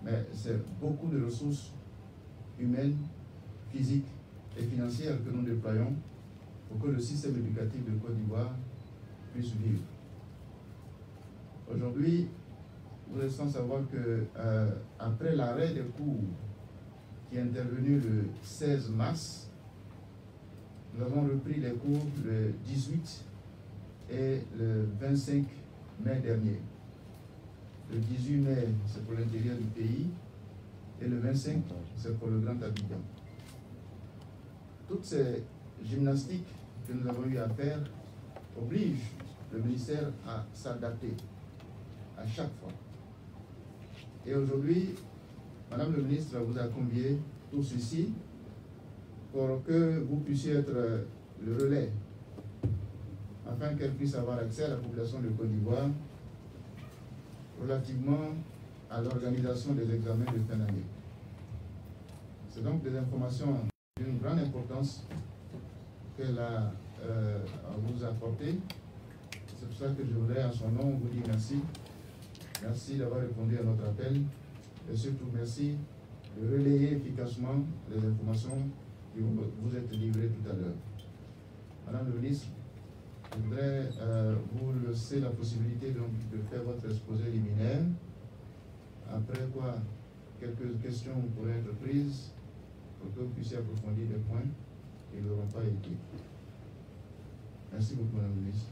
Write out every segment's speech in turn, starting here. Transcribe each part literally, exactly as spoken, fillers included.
mais c'est beaucoup de ressources humaines, physiques et financières que nous déployons pour que le système éducatif de Côte d'Ivoire puisse vivre. Aujourd'hui, nous laissons savoir que euh, après l'arrêt des cours qui est intervenu le seize mars, nous avons repris les cours le dix-huit et le vingt-cinq mai dernier. Le dix-huit mai, c'est pour l'intérieur du pays, et le vingt-cinq, c'est pour le Grand Abidjan. Toutes ces gymnastiques que nous avons eu à faire obligent le ministère à s'adapter à chaque fois. Et aujourd'hui, Madame le ministre vous a convié tout ceci pour que vous puissiez être le relais, afin qu'elle puisse avoir accès à la population de Côte d'Ivoire relativement à l'organisation des examens de fin d'année. C'est donc des informations d'une grande importance qu'elle a euh, à vous apporter. C'est pour ça que je voudrais, en son nom, vous dire merci. Merci d'avoir répondu à notre appel. Et surtout, merci de relayer efficacement les informations qui vous, vous êtes livrées tout à l'heure. Madame le ministre, je voudrais euh, vous laisser la possibilité donc, de faire votre exposé liminaire. Après quoi, quelques questions pourraient être prises pour que vous puissiez approfondir des points qui n'auront pas été. Merci beaucoup, Madame le ministre.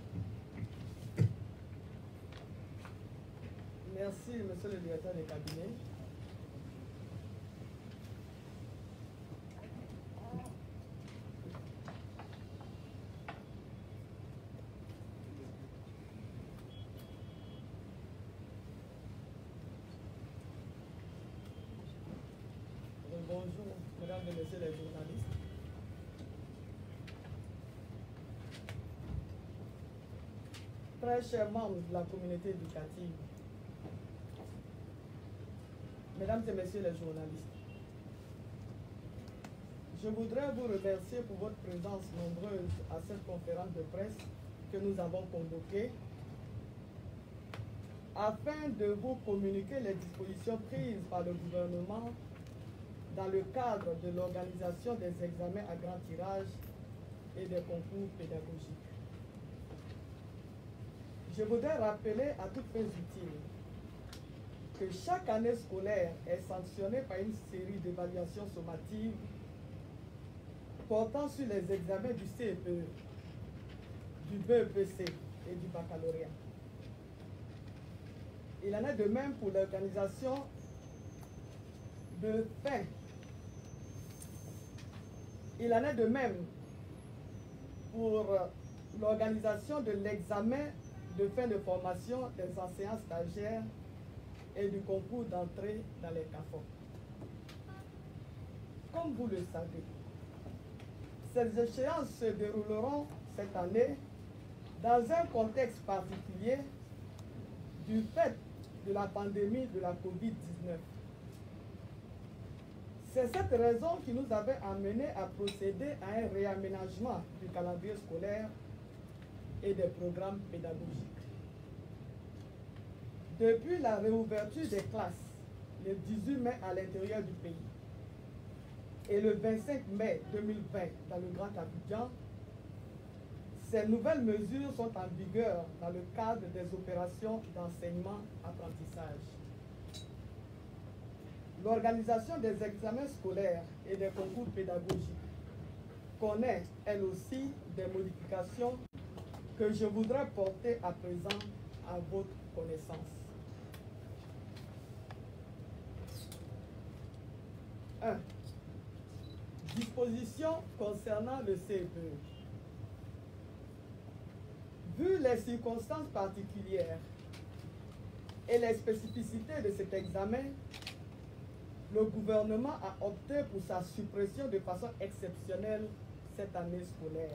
Merci, Monsieur le directeur des cabinets. Bonjour, mesdames et messieurs les journalistes. Très chers membres de la communauté éducative, mesdames et messieurs les journalistes, je voudrais vous remercier pour votre présence nombreuse à cette conférence de presse que nous avons convoquée afin de vous communiquer les dispositions prises par le gouvernement dans le cadre de l'organisation des examens à grand tirage et des concours pédagogiques. Je voudrais rappeler à toutes fins utiles que chaque année scolaire est sanctionnée par une série d'évaluations sommatives portant sur les examens du C E P E, du B E P C et du baccalauréat. Il en est de même pour l'organisation de fin. Il en est de même pour l'organisation de l'examen de fin de formation des enseignants stagiaires et du concours d'entrée dans les C A F O. Comme vous le savez, ces échéances se dérouleront cette année dans un contexte particulier du fait de la pandémie de la COVID dix-neuf. C'est cette raison qui nous avait amené à procéder à un réaménagement du calendrier scolaire et des programmes pédagogiques. Depuis la réouverture des classes le dix-huit mai à l'intérieur du pays et le vingt-cinq mai deux mille vingt dans le Grand Abidjan, ces nouvelles mesures sont en vigueur dans le cadre des opérations d'enseignement-apprentissage. L'organisation des examens scolaires et des concours pédagogiques connaît, elle aussi, des modifications que je voudrais porter à présent à votre connaissance. un. Dispositions concernant le C E P E. Vu les circonstances particulières et les spécificités de cet examen, le gouvernement a opté pour sa suppression de façon exceptionnelle cette année scolaire.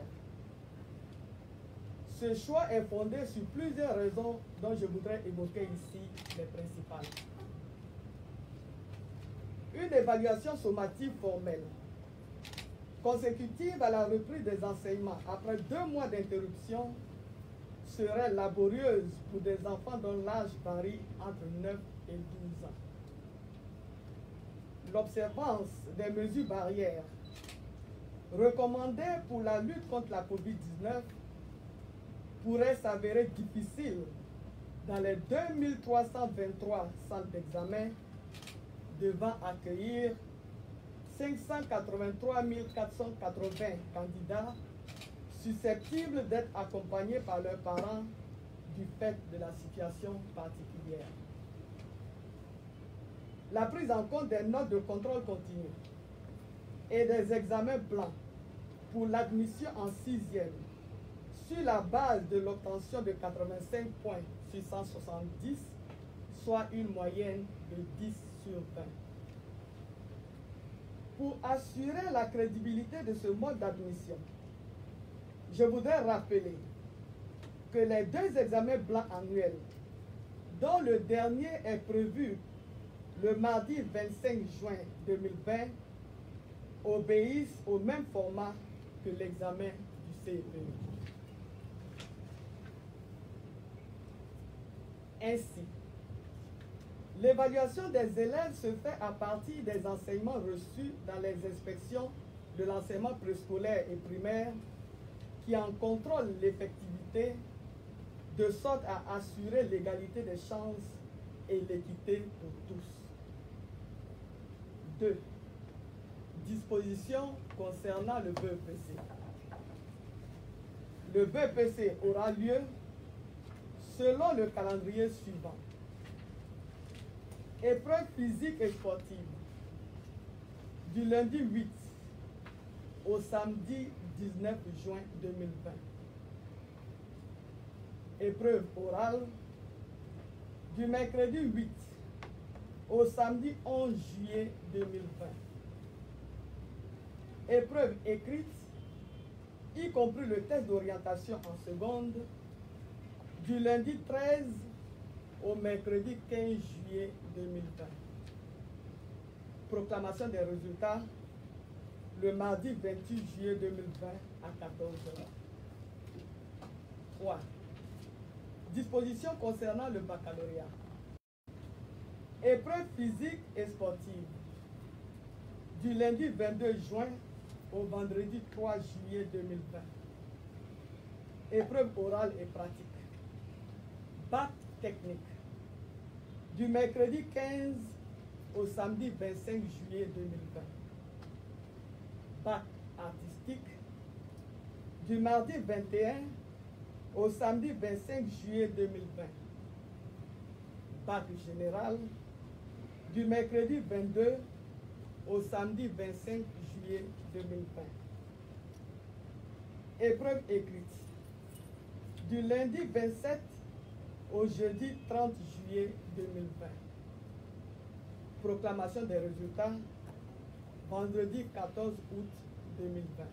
Ce choix est fondé sur plusieurs raisons dont je voudrais évoquer ici les principales. Une évaluation sommative formelle, consécutive à la reprise des enseignements après deux mois d'interruption, serait laborieuse pour des enfants dont l'âge varie entre neuf et douze ans. l'observance des mesures barrières recommandées pour la lutte contre la COVID dix-neuf pourrait s'avérer difficile dans les deux mille trois cent vingt-trois centres d'examen devant accueillir cinq cent quatre-vingt-trois mille quatre cent quatre-vingts candidats susceptibles d'être accompagnés par leurs parents du fait de la situation particulière. La prise en compte des notes de contrôle continu et des examens blancs pour l'admission en sixième sur la base de l'obtention de quatre-vingt-cinq points sur cent soixante-dix, soit une moyenne de dix sur vingt. Pour assurer la crédibilité de ce mode d'admission, je voudrais rappeler que les deux examens blancs annuels, dont le dernier est prévu le mardi vingt-cinq juin deux mille vingt, obéissent au même format que l'examen du C E P E. Ainsi, l'évaluation des élèves se fait à partir des enseignements reçus dans les inspections de l'enseignement préscolaire et primaire qui en contrôlent l'effectivité de sorte à assurer l'égalité des chances et l'équité pour tous. deux. Dispositions concernant le B E P C. Le B E P C aura lieu selon le calendrier suivant. Épreuve physique et sportive du lundi huit au samedi dix-neuf juin deux mille vingt. Épreuve orale du mercredi huit au samedi onze juillet deux mille vingt. Épreuve écrite, y compris le test d'orientation en seconde, du lundi treize au mercredi quinze juillet deux mille vingt. Proclamation des résultats le mardi vingt-huit juillet deux mille vingt à quatorze heures. trois. Dispositions concernant le baccalauréat. Épreuve physique et sportive du lundi vingt-deux juin au vendredi trois juillet deux mille vingt. Épreuve orale et pratique. Bac technique du mercredi quinze au samedi vingt-cinq juillet deux mille vingt. Bac artistique du mardi vingt et un au samedi vingt-cinq juillet deux mille vingt. Bac général du mercredi vingt-deux au samedi vingt-cinq juillet deux mille vingt. Épreuve écrite du lundi vingt-sept au jeudi trente juillet deux mille vingt. Proclamation des résultats vendredi quatorze août deux mille vingt.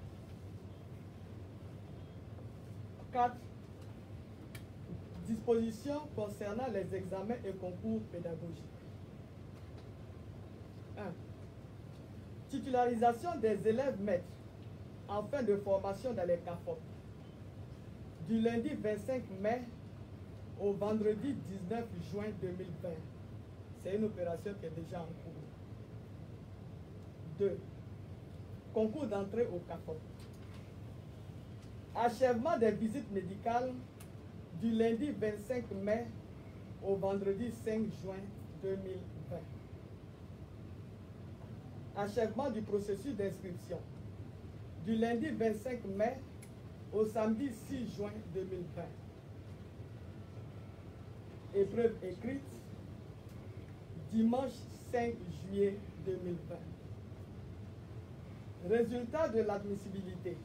quatre. Dispositions concernant les examens et concours pédagogiques. un. Titularisation des élèves maîtres en fin de formation dans les C A F O P du lundi vingt-cinq mai au vendredi dix-neuf juin deux mille vingt. C'est une opération qui est déjà en cours. deux. Concours d'entrée au C A F O P. Achèvement des visites médicales du lundi vingt-cinq mai au vendredi cinq juin deux mille vingt. Achèvement du processus d'inscription du lundi vingt-cinq mai au samedi six juin deux mille vingt. Épreuve écrite dimanche cinq juillet deux mille vingt. Résultat de l'admissibilité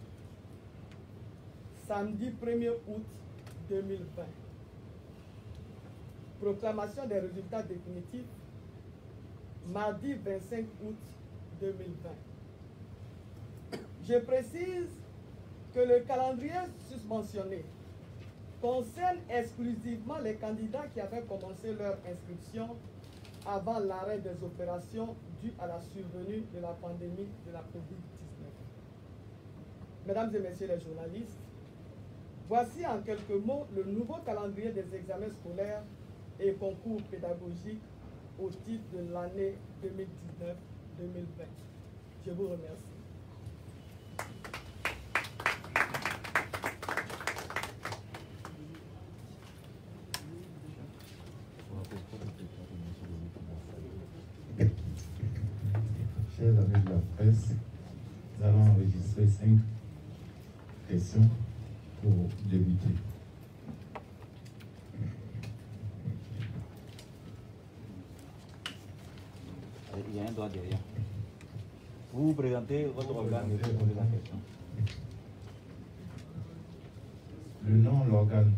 samedi premier août deux mille vingt. Proclamation des résultats définitifs mardi vingt-cinq août deux mille vingt. Je précise que le calendrier susmentionné concerne exclusivement les candidats qui avaient commencé leur inscription avant l'arrêt des opérations dues à la survenue de la pandémie de la COVID dix-neuf. Mesdames et messieurs les journalistes, voici en quelques mots le nouveau calendrier des examens scolaires et concours pédagogiques au titre de l'année deux mille dix-neuf deux mille vingt. Je vous remercie. Chers amis de la presse, nous allons enregistrer cinq questions pour débuter. Il y a un doigt derrière. Vous vous présentez votre organe et vous posez la question. Le nom, l'organe.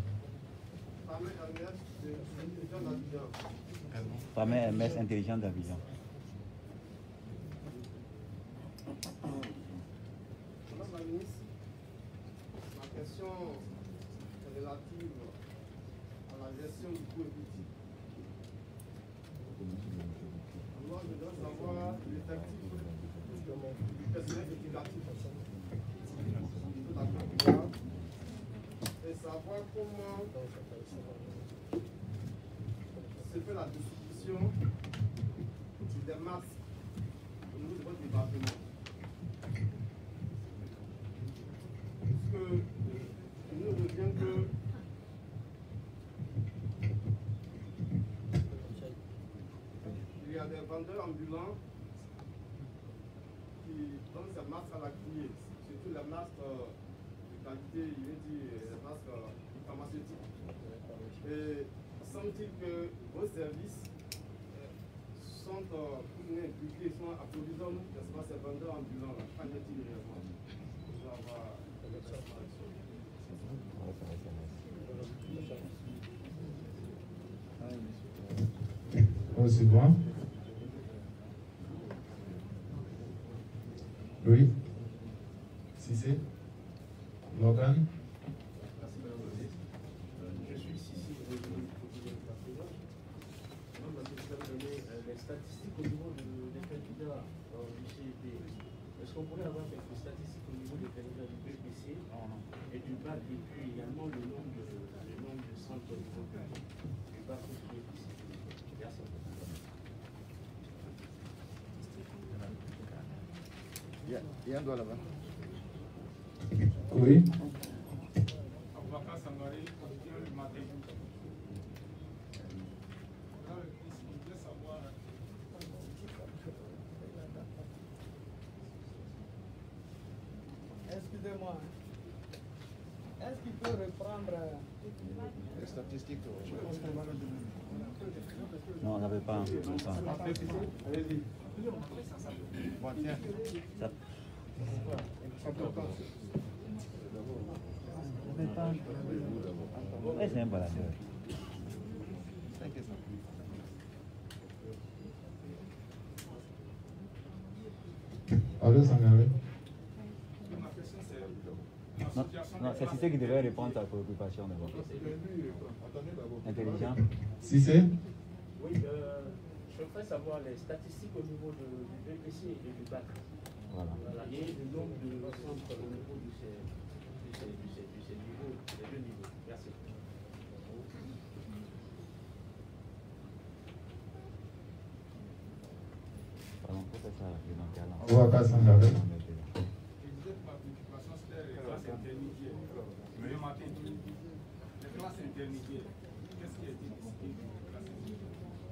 Fameux M S intelligent d'Abidjan. Madame la ministre, ma question est relative à la gestion du coût équity. Moi, je dois savoir l'effectif du personnel éducatif de la Côte et savoir comment se fait la distribution des masques au niveau de votre département. Puisque il nous revient que il y a des vendeurs ambulants qui donnent ces masques à la criée, surtout les masques de qualité, il veut dire les masques pharmaceutiques. Et semble-t-il que vos services sont impliqués, sont approvisionnement, n'est-ce pas, ces vendeurs ambulants là, qu'en est-il réellement? Au suivant. Oui. Si c'est l'organe. Je suis ici pour donner les statistiques au niveau de, des candidats euh, du C E P. Est-ce qu'on pourrait avoir quelques statistiques au niveau des candidats du B P C et du B A C, et puis également le nombre de, le nombre de centres au niveau du B A C et du B P C? Merci. Il y a un doigt là-bas. Oui. Avocat Sangaré, auditeur du matin. Je voulais savoir. Excusez-moi. Est-ce qu'il peut reprendre Les statistiques. Non, on n'avait pas. Allez-y. Bon, tiens. Ça... Ouais, c'est un baladeur. Allô, Sangaré. Ma question c'est. Non, non c'est Cissé qui devrait répondre à ta préoccupation d'abord. Intelligent. Si c'est Oui, euh, je voudrais savoir les statistiques au niveau de, du B P C et du B A C. Voilà. Voilà, et le nombre de centres au niveau de ces, de ces, de ces, de ces niveaux, des deux niveaux. Merci. Pardon, pour ça, je vais manquer à l'enfant. Avocat Sangaré. Je disais que ma préoccupation c'était les classes intermédiaires. Le matin, les classes intermédiaires. Qu'est-ce qui a été décidé pour les classes intermédiaires?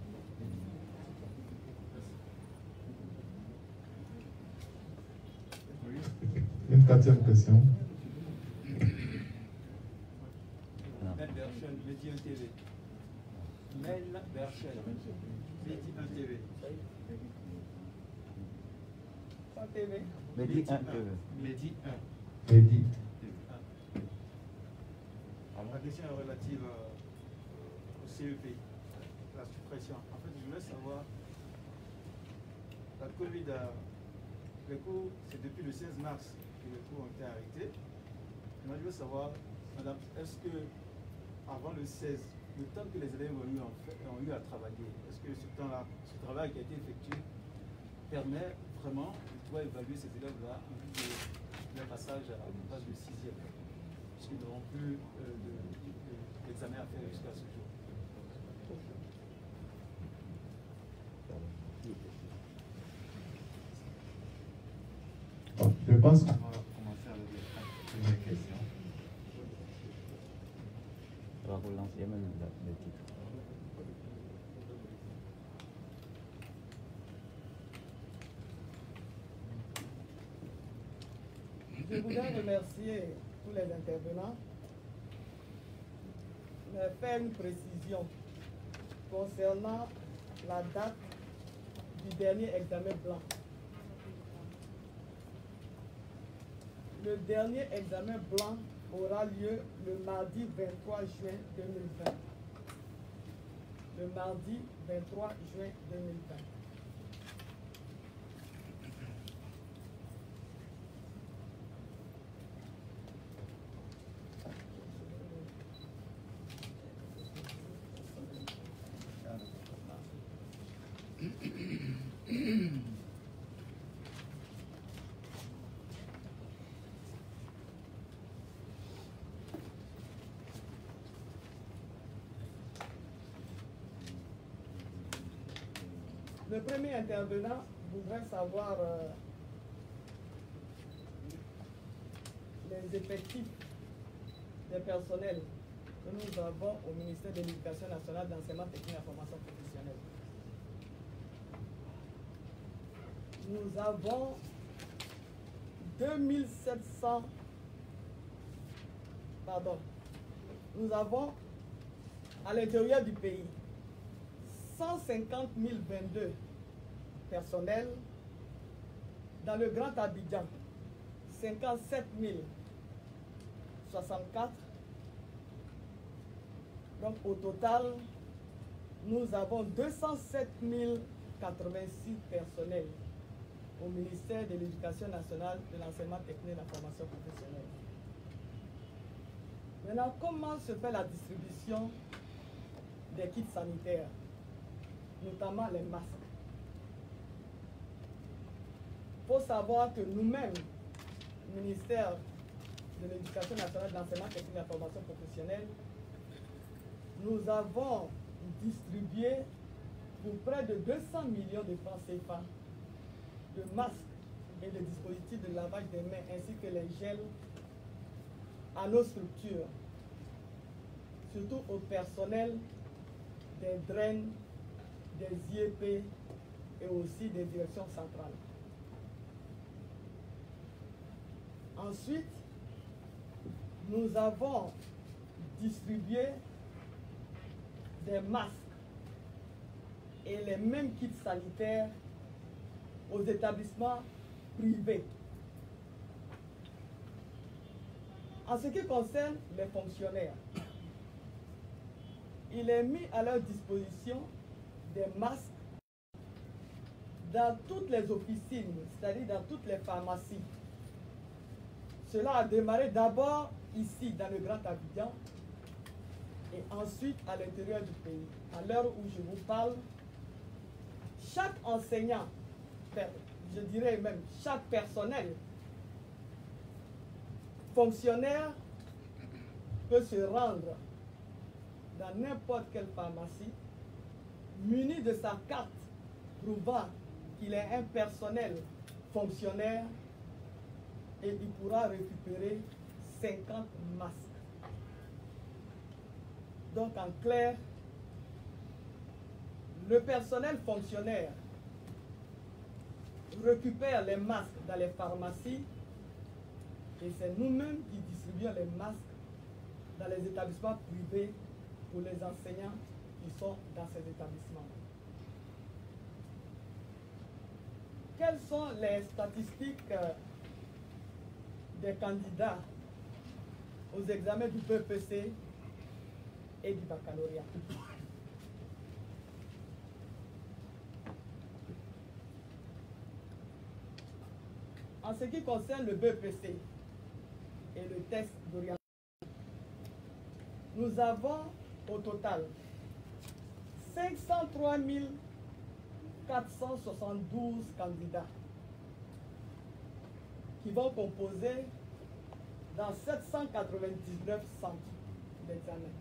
Une quatrième question. Mel Berchel, Medi un T V. Mel Berchel, Medi un T V. Pas T V? Medi un T V. Medi un. Mehdi. Alors, la question est relative euh, au C E P, la suppression. En fait, je voulais savoir, la Covid, a, les cours, c'est depuis le seize mars que les cours ont été arrêtés. Moi, je veux savoir, madame, est-ce que avant le seize, le temps que les élèves ont eu, en fait, ont eu à travailler, est-ce que ce temps-là, ce travail qui a été effectué, permet vraiment de pouvoir évaluer ces élèves-là en vue de leur passage à la classe de sixième, puisqu'ils n'auront plus euh, d'examen à faire jusqu'à ce jour. pense qu'on va commencer avec les premières questions. On va relancer même le titre. Je voudrais remercier tous les intervenants, mais faire une précision concernant la date du dernier examen blanc. Le dernier examen blanc aura lieu le mardi vingt-trois juin deux mille vingt. Le mardi vingt-trois juin deux mille vingt. Le premier intervenant voudrait savoir euh, les effectifs des personnels que nous avons au ministère de l'Éducation nationale, d'enseignement technique et de formation professionnelle. Nous avons deux mille sept cents, pardon, nous avons à l'intérieur du pays cent cinquante mille vingt-deux personnels. Dans le Grand Abidjan, cinquante-sept mille soixante-quatre. Donc au total, nous avons deux cent sept mille quatre-vingt-six personnels au ministère de l'Éducation nationale, de l'enseignement technique et de la formation professionnelle. Maintenant, comment se fait la distribution des kits sanitaires, notamment les masques? Il faut savoir que nous-mêmes, ministère de l'Éducation nationale, de l'enseignement technique et de la formation professionnelle, nous avons distribué pour près de deux cents millions de francs C F A de masques et de dispositifs de lavage des mains ainsi que les gels à nos structures, surtout au personnel des D R E N, des I E P et aussi des directions centrales. Ensuite, nous avons distribué des masques et les mêmes kits sanitaires aux établissements privés. En ce qui concerne les fonctionnaires, il est mis à leur disposition des masques dans toutes les officines, c'est-à-dire dans toutes les pharmacies. Cela a démarré d'abord ici, dans le Grand Abidjan, et ensuite à l'intérieur du pays. À l'heure où je vous parle, chaque enseignant, je dirais même chaque personnel, fonctionnaire, peut se rendre dans n'importe quelle pharmacie, muni de sa carte prouvant qu'il est un personnel fonctionnaire, et il pourra récupérer cinquante masques. Donc en clair, le personnel fonctionnaire récupère les masques dans les pharmacies et c'est nous-mêmes qui distribuons les masques dans les établissements privés pour les enseignants qui sont dans ces établissements. Quelles sont les statistiques euh, des candidats aux examens du B E P C et du baccalauréat? En ce qui concerne le B E P C et le test d'orientation, nous avons au total cinq cent trois mille quatre cent soixante-douze candidats qui vont composer dans sept cent quatre-vingt-dix-neuf centres d'examen.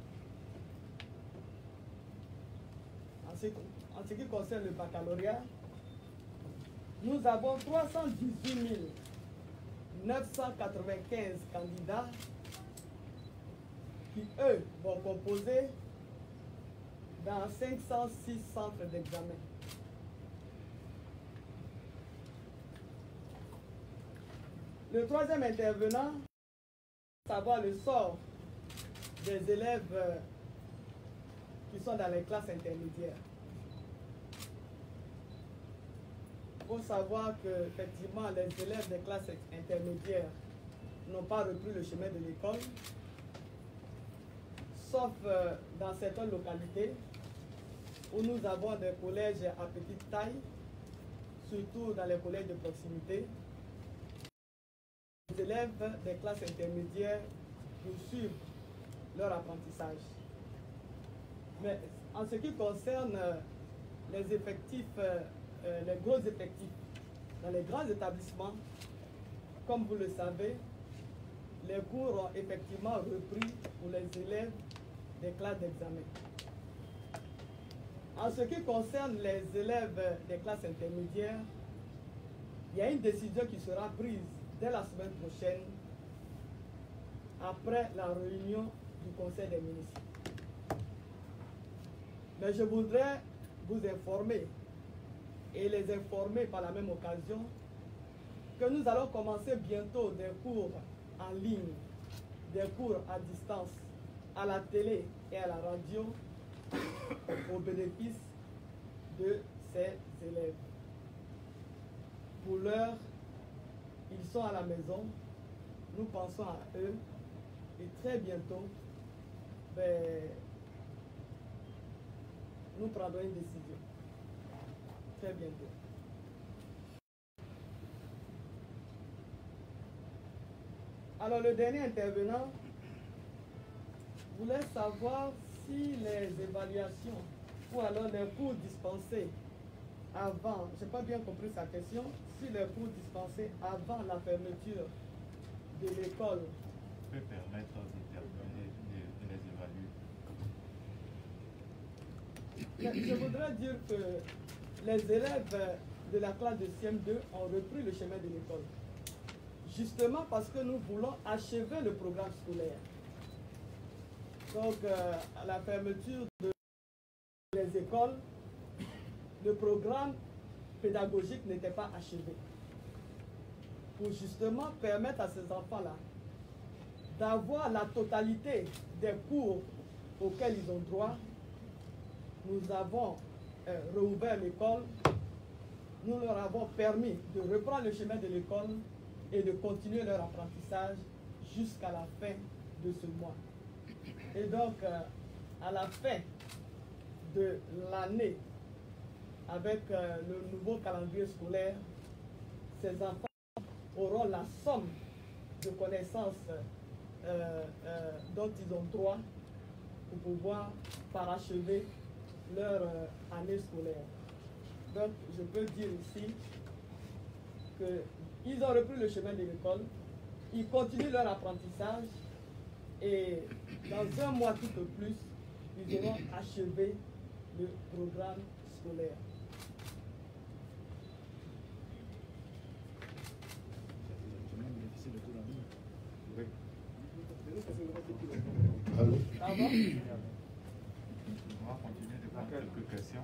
En ce, en ce qui concerne le baccalauréat, nous avons trois cent dix-huit mille neuf cent quatre-vingt-quinze candidats qui, eux, vont composer dans cinq cent six centres d'examen. Le troisième intervenant, savoir le sort des élèves euh, qui sont dans les classes intermédiaires. Il faut savoir que, effectivement, les élèves des classes intermédiaires n'ont pas repris le chemin de l'école, sauf euh, dans certaines localités où nous avons des collèges à petite taille, surtout dans les collèges de proximité. Les élèves des classes intermédiaires poursuivent leur apprentissage. Mais en ce qui concerne euh, les effectifs, euh, euh, les gros effectifs, dans les grands établissements, comme vous le savez, les cours ont effectivement repris pour les élèves des classes d'examen. En ce qui concerne les élèves des classes intermédiaires, il y a une décision qui sera prise dès la semaine prochaine, après la réunion du Conseil des ministres. Mais je voudrais vous informer et les informer par la même occasion que nous allons commencer bientôt des cours en ligne, des cours à distance, à la télé et à la radio au bénéfice de ces élèves. Pour l'heure, ils sont à la maison, nous pensons à eux et très bientôt, ben, nous prendrons une décision. Très bientôt. Alors le dernier intervenant voulait savoir si les évaluations ou alors les cours dispensés avant, je n'ai pas bien compris sa question, si les cours dispensés avant la fermeture de l'école peut permettre d'interpeller et de les évaluer. Je voudrais dire que les élèves de la classe de C M deux ont repris le chemin de l'école. Justement parce que nous voulons achever le programme scolaire. Donc, euh, à la fermeture des écoles, le programme pédagogique n'était pas achevé. Pour justement permettre à ces enfants-là d'avoir la totalité des cours auxquels ils ont droit, nous avons euh, rouvert l'école, nous leur avons permis de reprendre le chemin de l'école et de continuer leur apprentissage jusqu'à la fin de ce mois. Et donc, euh, à la fin de l'année, avec euh, le nouveau calendrier scolaire, ces enfants auront la somme de connaissances euh, euh, dont ils ont droit pour pouvoir parachever leur euh, année scolaire. Donc, je peux dire ici qu'ils ont repris le chemin de l'école, ils continuent leur apprentissage et dans un mois tout au plus, ils auront achevé le programme scolaire. Allô? Pardon? On va continuer de prendre quelques questions.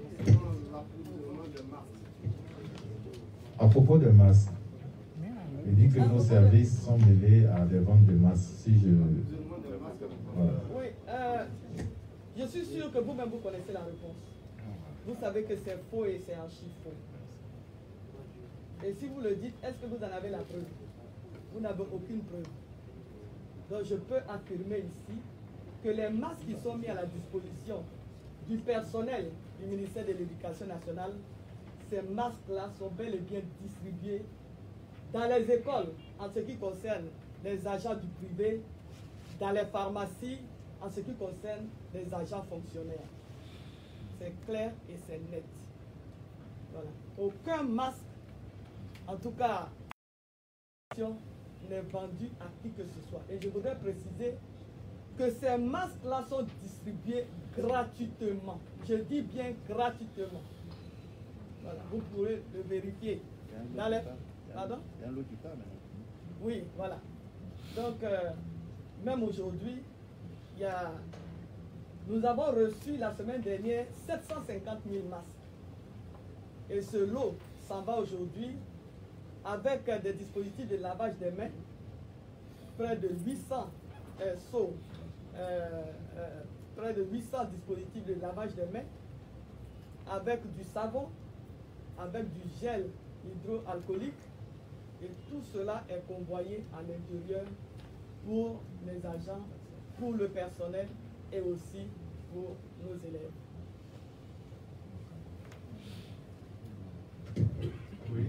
À propos de masques, il dit que nos services sont mêlés à des ventes de masques. Si je... Voilà. Oui, euh, je suis sûr que vous-même vous connaissez la réponse. Vous savez que c'est faux et c'est archi faux. Et si vous le dites, est-ce que vous en avez la preuve? Vous n'avez aucune preuve. Donc je peux affirmer ici que les masques qui sont mis à la disposition du personnel du ministère de l'Éducation nationale, ces masques-là sont bel et bien distribués dans les écoles en ce qui concerne les agents du privé, dans les pharmacies en ce qui concerne les agents fonctionnaires. C'est clair et c'est net. Voilà. Aucun masque, en tout cas, n'est vendu à qui que ce soit. Et je voudrais préciser que ces masques-là sont distribués gratuitement. Je dis bien gratuitement. Voilà, vous pourrez le vérifier. Dans les... Pardon? Il y a un lot qui part maintenant. Oui, voilà. Donc, euh, même aujourd'hui, il y a, nous avons reçu la semaine dernière sept cent cinquante mille masques. Et ce lot s'en va aujourd'hui avec euh, des dispositifs de lavage des mains, près de huit cents euh, seaux, euh, euh, près de huit cents dispositifs de lavage des mains, avec du savon, avec du gel hydroalcoolique, et tout cela est convoyé à l'intérieur pour les agents, pour le personnel et aussi pour nos élèves. Oui.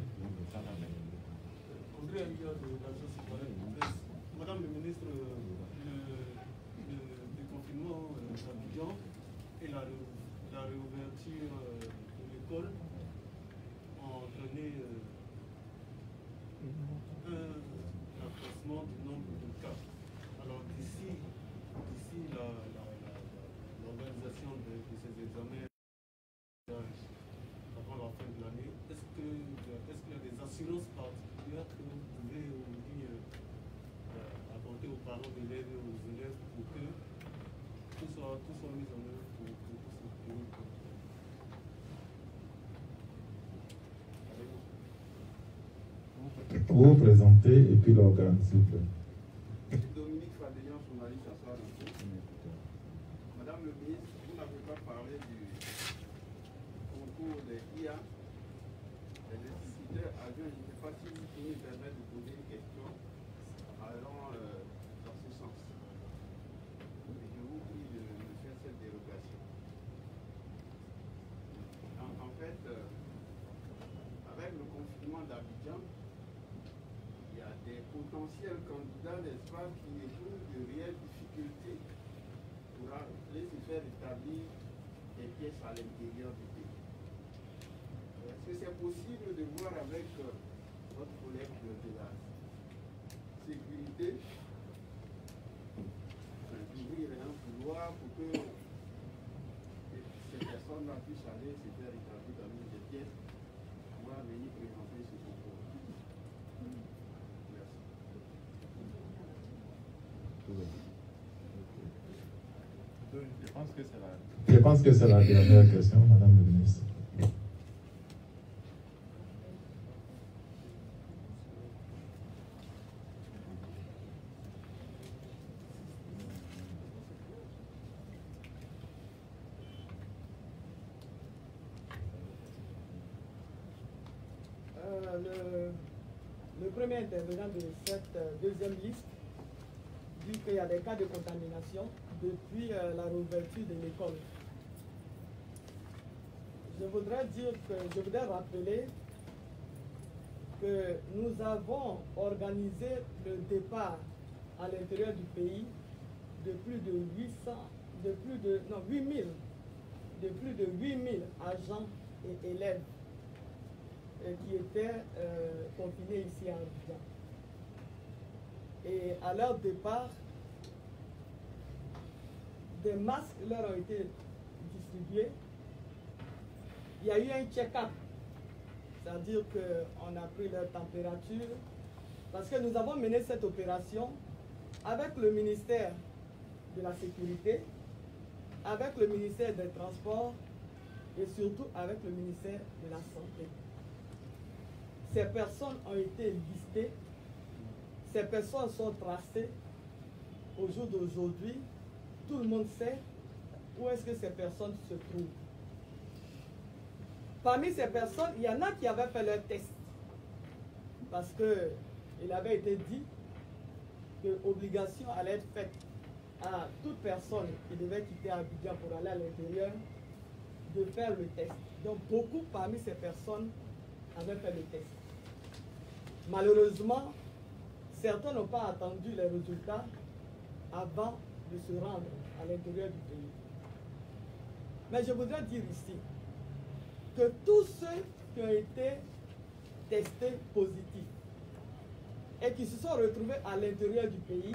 André Aguilar de l'Agence citoyenne. Madame le ministre, le, le, le confinement d'Abidjan et la, la réouverture de l'école ont entraîné un accroissement du nombre de cas. Alors d'ici d'ici l'organisation de, de ces examens avant la fin de l'année, est-ce que est-ce qu'il y a des assurances particulières que vous pouvez aujourd'hui euh, apporter aux parents d'élèves et aux élèves pour que tout soit, tout soit mis en œuvre pour, pour, pour ce période? Vous vous présentez et puis l'organe, s'il vous plaît. Dominique Fadélian, journaliste à Soir Info. Madame le ministre, vous n'avez pas parlé du concours des I A. Les instituteurs adjoints, je ne sais pas si vous pouvez me permettre de poser une question allant euh, dans ce sens. Et je vous prie de me faire cette dérogation. En, en fait, euh, avec le confinement d'Abidjan, il y a des potentiels candidats, n'est-ce pas, qui éprouvent de réelles difficultés pour aller se faire établir des pièces à l'intérieur du pays. Est-ce que c'est possible de voir avec euh, votre collègue de, de la sécurité, d'ouvrir un couloir pour que ces personnes-là puissent aller se faire établir dans des pièces pour pouvoir venir présenter ce concours? Je pense que c'est la... Je pense que c'est la dernière question, Madame le ministre. Euh, le, le premier intervenant de cette euh, deuxième liste dit qu'il y a des cas de contamination depuis euh, la réouverture de l'école. Je voudrais dire que, je voudrais rappeler que nous avons organisé le départ à l'intérieur du pays de plus de huit cents, de plus de, non, huit mille, de plus de huit mille agents et élèves euh, qui étaient euh, confinés ici à Abidjan. Et à leur départ, des masques leur ont été distribués. Il y a eu un check-up, c'est-à-dire qu'on a pris leur température, parce que nous avons mené cette opération avec le ministère de la Sécurité, avec le ministère des Transports et surtout avec le ministère de la Santé. Ces personnes ont été listées, ces personnes sont tracées. Au jour d'aujourd'hui, tout le monde sait où est-ce que ces personnes se trouvent. Parmi ces personnes, il y en a qui avaient fait leur test. Parce qu'il avait été dit que l'obligation allait être faite à toute personne qui devait quitter Abidjan pour aller à l'intérieur de faire le test. Donc beaucoup parmi ces personnes avaient fait le test. Malheureusement, certains n'ont pas attendu les résultats avant de se rendre à l'intérieur du pays. Mais je voudrais dire ici que tous ceux qui ont été testés positifs et qui se sont retrouvés à l'intérieur du pays,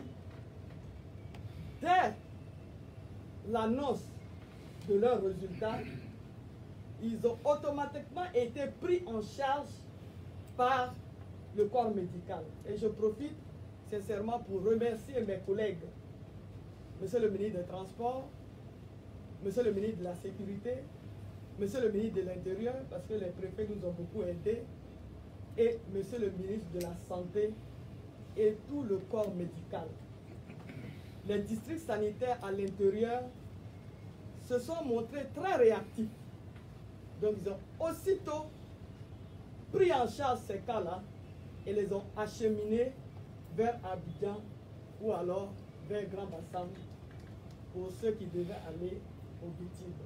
dès l'annonce de leurs résultats, ils ont automatiquement été pris en charge par le corps médical. Et je profite sincèrement pour remercier mes collègues, Monsieur le ministre des Transports, Monsieur le ministre de la Sécurité, Monsieur le ministre de l'Intérieur, parce que les préfets nous ont beaucoup aidés, et Monsieur le ministre de la Santé et tout le corps médical. Les districts sanitaires à l'intérieur se sont montrés très réactifs. Donc ils ont aussitôt pris en charge ces cas-là et les ont acheminés vers Abidjan ou alors vers Grand Bassam pour ceux qui devaient aller au Bitibe.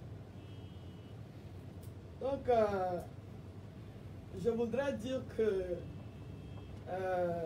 Donc, euh, je voudrais dire que euh,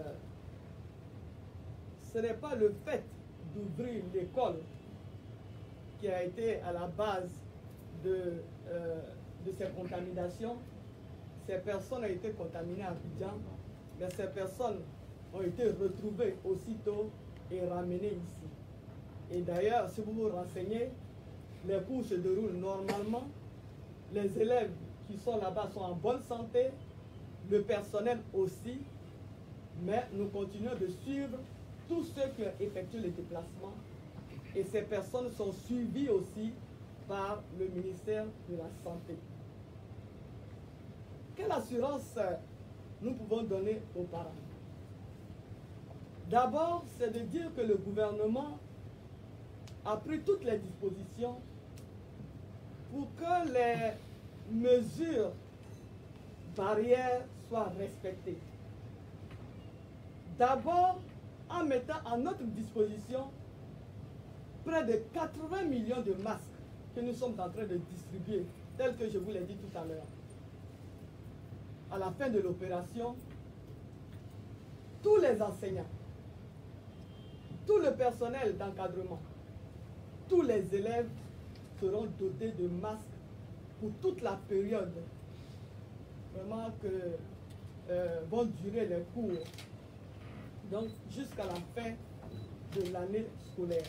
ce n'est pas le fait d'ouvrir l'école qui a été à la base de, euh, de ces contaminations. Ces personnes ont été contaminées à Abidjan, mais ces personnes ont été retrouvées aussitôt et ramenées ici. Et d'ailleurs, si vous vous renseignez, les cours se déroulent normalement, les élèves qui sont là-bas sont en bonne santé, le personnel aussi, mais nous continuons de suivre tous ceux qui ont effectué les déplacements et ces personnes sont suivies aussi par le ministère de la Santé. Quelle assurance nous pouvons donner aux parents? D'abord, c'est de dire que le gouvernement a pris toutes les dispositions pour que les mesures barrières soient respectées. D'abord, en mettant à notre disposition près de quatre-vingts millions de masques que nous sommes en train de distribuer, tel que je vous l'ai dit tout à l'heure. À la fin de l'opération, tous les enseignants, tout le personnel d'encadrement, tous les élèves seront dotés de masques pour toute la période vraiment que euh, vont durer les cours, donc jusqu'à la fin de l'année scolaire.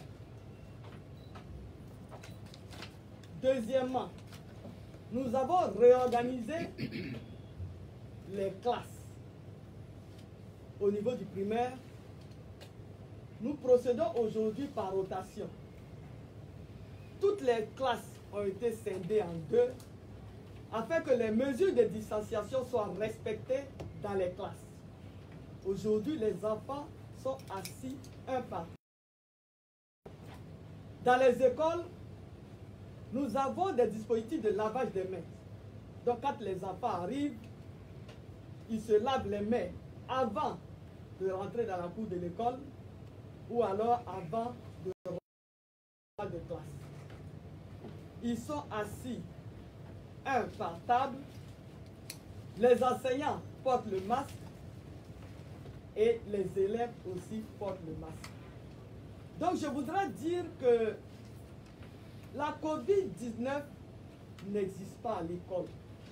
Deuxièmement, nous avons réorganisé les classes. Au niveau du primaire, nous procédons aujourd'hui par rotation. Toutes les classes ont été scindées en deux afin que les mesures de distanciation soient respectées dans les classes. Aujourd'hui, les enfants sont assis un par un. Dans les écoles, nous avons des dispositifs de lavage des mains. Donc, quand les enfants arrivent, ils se lavent les mains avant de rentrer dans la cour de l'école ou alors avant de rentrer de classe. Ils sont assis un par table. Les enseignants portent le masque et les élèves aussi portent le masque. Donc, je voudrais dire que la COVID dix-neuf n'existe pas à l'école.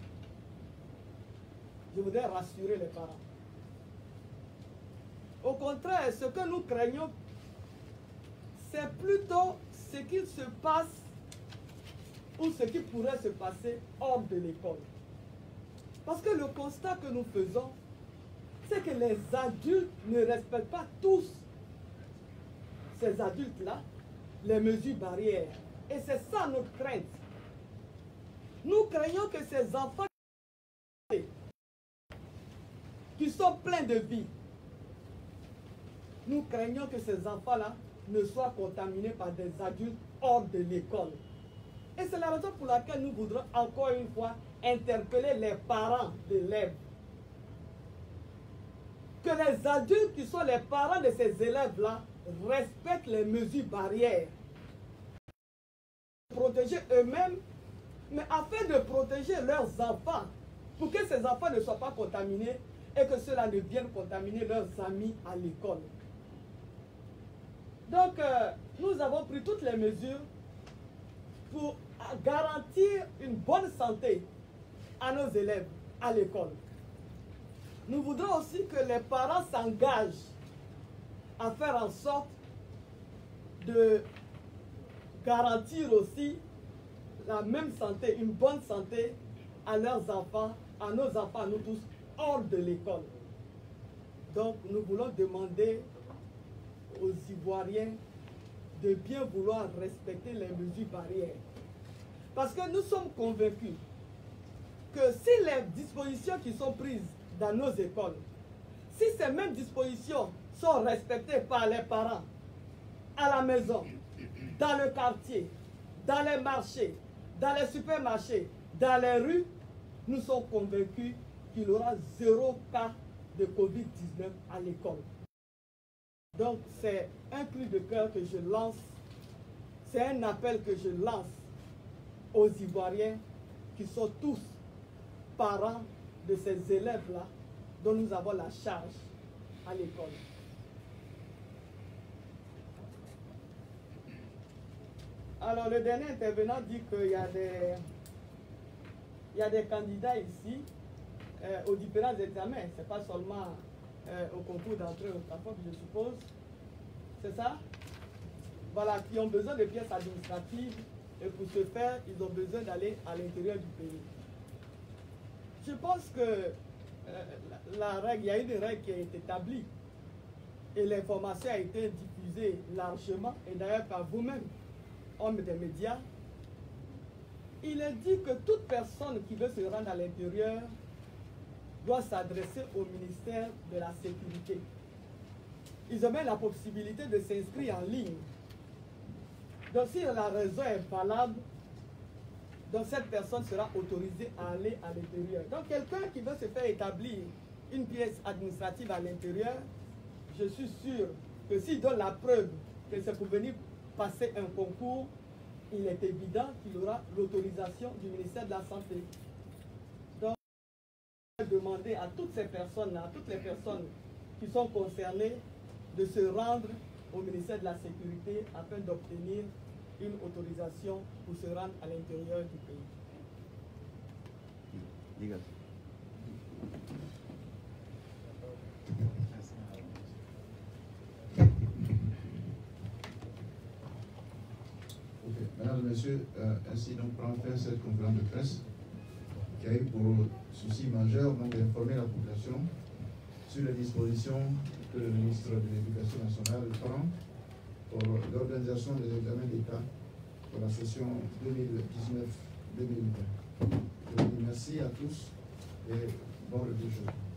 Je voudrais rassurer les parents. Au contraire, ce que nous craignons, c'est plutôt ce qu'il se passe ou ce qui pourrait se passer hors de l'école. Parce que le constat que nous faisons, c'est que les adultes ne respectent pas tous, ces adultes-là, les mesures barrières. Et c'est ça notre crainte. Nous craignons que ces enfants qui sont pleins de vie, nous craignons que ces enfants-là ne soient contaminés par des adultes hors de l'école. Et c'est la raison pour laquelle nous voudrons encore une fois interpeller les parents d'élèves. Que les adultes qui sont les parents de ces élèves-là respectent les mesures barrières. Protéger eux-mêmes, mais afin de protéger leurs enfants, pour que ces enfants ne soient pas contaminés et que cela ne vienne contaminer leurs amis à l'école. Donc, euh, nous avons pris toutes les mesures pour garantir une bonne santé à nos élèves à l'école. Nous voudrons aussi que les parents s'engagent à faire en sorte de garantir aussi la même santé, une bonne santé à leurs enfants, à nos enfants, à nous tous, hors de l'école. Donc nous voulons demander aux Ivoiriens de bien vouloir respecter les mesures barrières. Parce que nous sommes convaincus que si les dispositions qui sont prises dans nos écoles, si ces mêmes dispositions sont respectées par les parents, à la maison, dans le quartier, dans les marchés, dans les supermarchés, dans les rues, nous sommes convaincus qu'il y aura zéro cas de Covid dix-neuf à l'école. Donc c'est un cri de cœur que je lance, c'est un appel que je lance aux Ivoiriens qui sont tous parents de ces élèves-là dont nous avons la charge à l'école. Alors le dernier intervenant dit qu'il y a des, il y a des candidats ici euh, aux différents examens, ce n'est pas seulement euh, au concours d'entrée au CAFOP, je suppose, c'est ça? Voilà, qui ont besoin de pièces administratives et pour ce faire, ils ont besoin d'aller à l'intérieur du pays. Je pense que euh, la, la règle, il y a une règle qui a été établie et l'information a été diffusée largement et d'ailleurs par vous-même, hommes des médias. Il est dit que toute personne qui veut se rendre à l'intérieur doit s'adresser au ministère de la Sécurité. Ils ont même la possibilité de s'inscrire en ligne. Donc si la raison est valable, donc cette personne sera autorisée à aller à l'intérieur. Donc quelqu'un qui veut se faire établir une pièce administrative à l'intérieur, je suis sûr que s'il donne la preuve que c'est pour venir passer un concours, il est évident qu'il aura l'autorisation du ministère de la Santé. Donc, je vais demander à toutes ces personnes, à toutes les personnes qui sont concernées, de se rendre au ministère de la Sécurité afin d'obtenir une autorisation pour se rendre à l'intérieur du pays. Okay. Mesdames et messieurs, euh, ainsi donc prend fin cette conférence de presse qui a eu pour souci majeur d'informer la population sur les dispositions que le ministre de l'Éducation nationale prend pour l'organisation des examens d'État pour la session deux mille dix-neuf deux mille vingt. Je vous dis merci à tous et bon retour.